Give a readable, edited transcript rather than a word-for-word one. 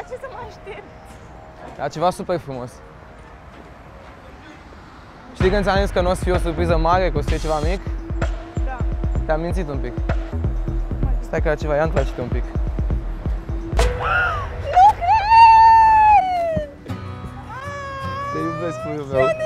ce să mă aștept? Dar ceva super frumos. Știi când ți-am zis că nu o să fie o surpriză mare, că o să fie ceva mic? Da. Te-am mințit un pic. Stai că la ceva, ia întoarce-te un pic. Te iubesc, puiul meu.